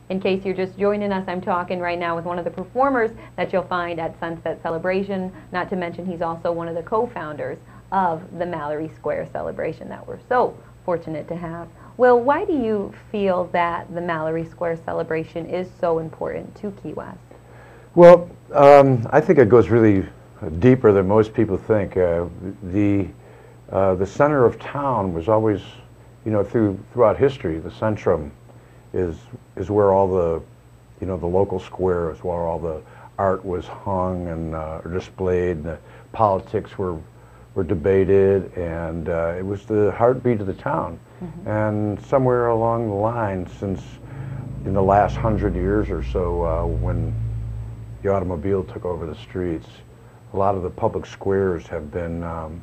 In case you're just joining us, I'm talking right now with one of the performers that you'll find at Sunset Celebration, not to mention he's also one of the co-founders of the Mallory Square Celebration that we're so fortunate to have. Will, why do you feel that the Mallory Square Celebration is so important to Key West? Well, I think it goes really deeper than most people think. The center of town was always, you know, throughout history, the centrum is where all the, you know, the local square is where all the art was hung and displayed, and the politics were debated, and it was the heartbeat of the town. Mm-hmm. And somewhere along the line, since in the last 100 years or so, when the automobile took over the streets, a lot of the public squares have been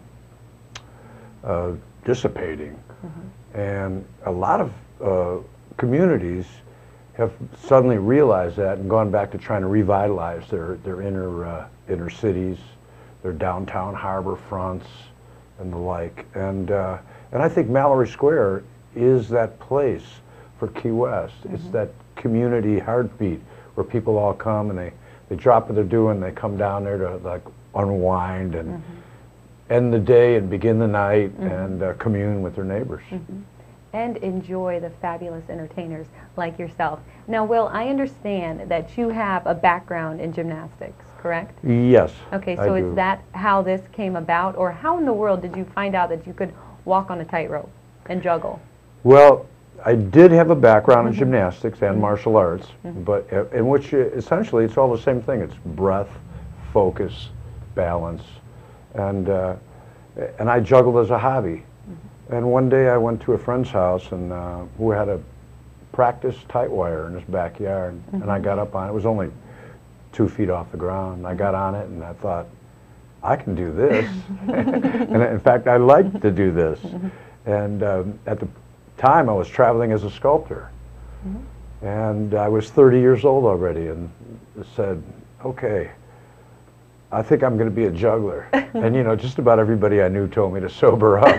dissipating. Mm-hmm. And a lot of communities have suddenly realized that and gone back to trying to revitalize their inner cities, their downtown harbor fronts and the like. And I think Mallory Square is that place for Key West. Mm-hmm. It's that community heartbeat where people all come and they drop what they're doing, they come down there to like unwind and mm-hmm. end the day and begin the night mm-hmm. and commune with their neighbors. Mm-hmm. And enjoy the fabulous entertainers like yourself. Now, Will, I understand that you have a background in gymnastics, correct? Yes. Okay, so is that how this came about, or how in the world did you find out that you could walk on a tightrope and juggle? Well, I did have a background mm-hmm. in gymnastics and mm-hmm. martial arts, mm-hmm. but in which essentially it's all the same thing. It's breath, focus, balance, and I juggled as a hobby. And one day I went to a friend's house and who had a practice tight wire in his backyard, mm-hmm. and I got up on it. It was only 2 feet off the ground. I got on it and I thought, I can do this. And in fact, I like to do this. Mm-hmm. And at the time I was traveling as a sculptor. Mm-hmm. And I was 30 years old already and said, okay, I think I'm going to be a juggler. And you know, just about everybody I knew told me to sober up.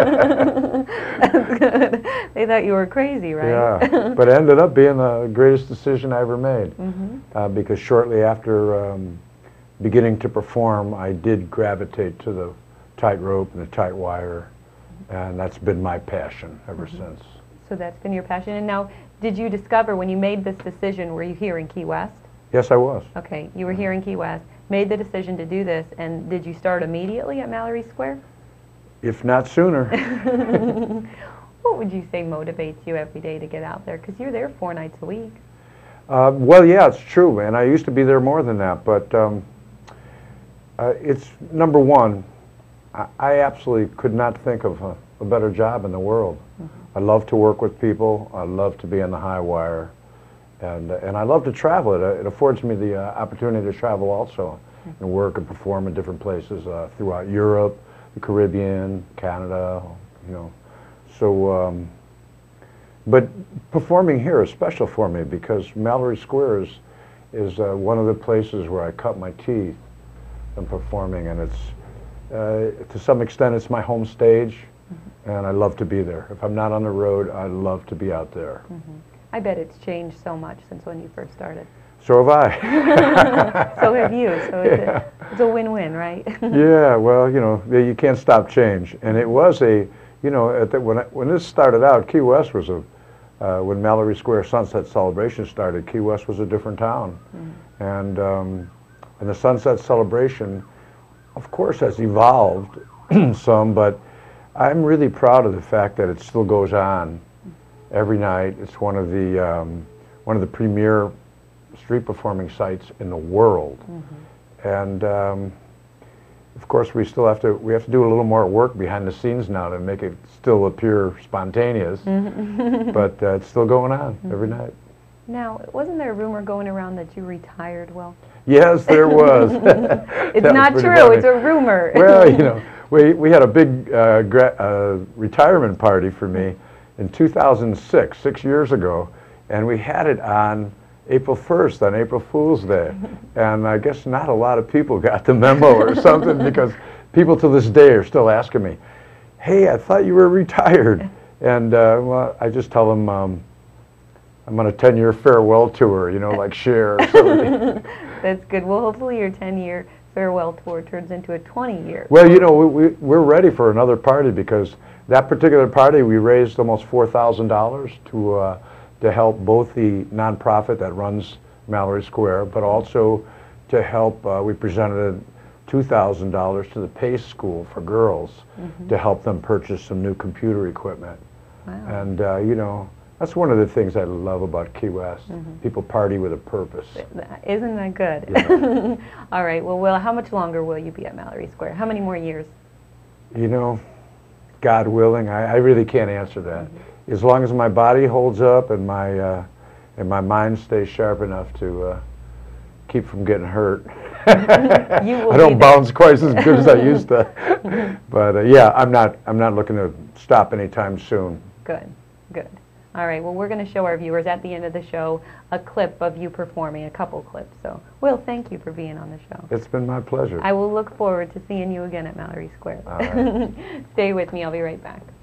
That's good. They thought you were crazy, right? Yeah, but it ended up being the greatest decision I ever made. Mm-hmm. Because shortly after beginning to perform, I did gravitate to the tightrope and the tight wire, and that's been my passion ever mm-hmm. since. So that's been your passion. And now, did you discover when you made this decision, were you here in Key West? Yes, I was. Okay, you were here in Key West, made the decision to do this, and did you start immediately at Mallory Square? If not sooner. What would you say motivates you every day to get out there? Because you're there 4 nights a week. Well, yeah, it's true, and I used to be there more than that, but it's number one, I absolutely could not think of a better job in the world. Mm-hmm. I love to work with people. I love to be on the high wire. And I love to travel. It affords me the opportunity to travel also and work and perform in different places throughout Europe, the Caribbean, Canada, you know. So, but performing here is special for me because Mallory Square is one of the places where I cut my teeth in performing, and it's, to some extent, it's my home stage, mm-hmm. and I love to be there. If I'm not on the road, I love to be out there. Mm-hmm. I bet it's changed so much since when you first started. So have I. So have you. So it's a win-win, right? Yeah, well, you know, you can't stop change. And it was a, you know, when this started out, Key West was when Mallory Square Sunset Celebration started, Key West was a different town. Mm. And the Sunset Celebration, of course, has evolved some, but I'm really proud of the fact that it still goes on every night. It's one of the premier street performing sites in the world. Mm-hmm. And of course we have to do a little more work behind the scenes now to make it still appear spontaneous. Mm-hmm. But it's still going on mm-hmm. every night. Now, wasn't there a rumor going around that you retired, Will? Yes, there was. It's not true, funny. It's a rumor. Well, you know, we had a big retirement party for me in 2006, 6 years ago, and we had it on April 1st, on April Fool's Day. And I guess not a lot of people got the memo or something, because people to this day are still asking me, hey, I thought you were retired. And well, I just tell them, I'm on a 10-year farewell tour, you know, like Cher or something. That's good. Well, hopefully your 10-year farewell tour turns into a 20-year. Well, you know, we're ready for another party because that particular party, we raised almost $4,000 to help both the nonprofit that runs Mallory Square, but also to help, we presented $2,000 to the PACE School for girls to help them purchase some new computer equipment. Wow. And, you know, that's one of the things I love about Key West. People party with a purpose. Isn't that good? Yeah. All right. Well, Will, how much longer will you be at Mallory Square? How many more years? You know, God willing, I really can't answer that. As long as my body holds up and my mind stays sharp enough to keep from getting hurt. I don't bounce quite as good as I used to. But yeah, I'm not looking to stop anytime soon. Good, good. All right, well, we're going to show our viewers at the end of the show a clip of you performing, a couple clips. So, Will, thank you for being on the show. It's been my pleasure. I will look forward to seeing you again at Mallory Square. All right. Stay with me. I'll be right back.